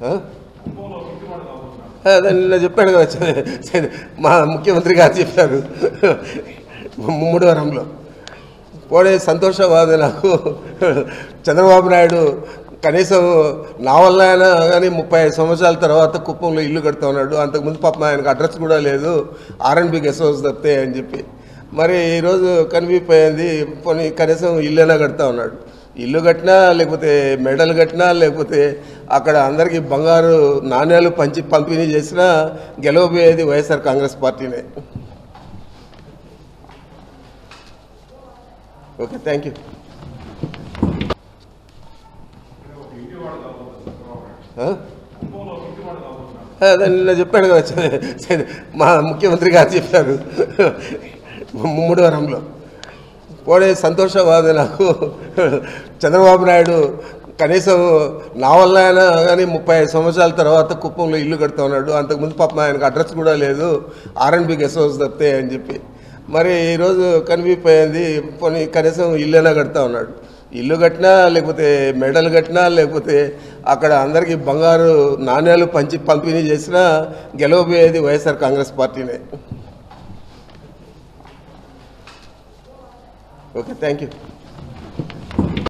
అదే నిన్న చెప్పాడు కదా మా ముఖ్యమంత్రి గారు చెప్పారు ముమ్మడివరంలో పోనీ సంతోషవాది నాకు చంద్రబాబు నాయుడు కనీసం నా వల్ల అయినా కానీ 35 సంవత్సరాల తర్వాత కుప్పంలో ఇల్లు కడుతూ ఉన్నాడు. అంతకుముందు పాపం ఆయనకు అడ్రస్ కూడా లేదు, R&B గెస్ట్ హౌస్ తప్పితే అని చెప్పి. మరి ఈరోజు కనిపిపోయింది, పోనీ కనీసం ఇల్లైనా కడుతూ ఉన్నాడు. ఇల్లు కట్టినా లేకపోతే మెడల్ కట్టినా లేకపోతే అక్కడ అందరికీ బంగారు నాణ్యాలు పంపిణీ చేసినా గెలవబోయేది వైఎస్ఆర్ కాంగ్రెస్ పార్టీనే. Okay, thank you. అదే నిన్న చెప్పాడు కదా మా ముఖ్యమంత్రి గారు చెప్పారు ముమ్మడివరంలో పోనీ సంతోషవాది నాకు చంద్రబాబు నాయుడు కనీసం నా వల్ల అయినా కానీ 35 సంవత్సరాల తర్వాత కుప్పంలో ఇల్లు కడుతూ ఉన్నాడు. అంతకుముందు పాపం ఆయనకు అడ్రస్ కూడా లేదు, R&B గెస్ట్ హౌస్ తప్పితే అని చెప్పి. మరి ఈరోజు కనిపిపోయింది, పోనీ కనీసం ఇల్లైనా కడుతూ ఉన్నాడు. ఇల్లు కట్టినా లేకపోతే మెడల్ కట్టినా లేకపోతే అక్కడ అందరికీ బంగారు నాణ్యాలు పంపిణీ చేసినా గెలవబోయేది వైఎస్ఆర్ కాంగ్రెస్ పార్టీనే. Okay, thank you.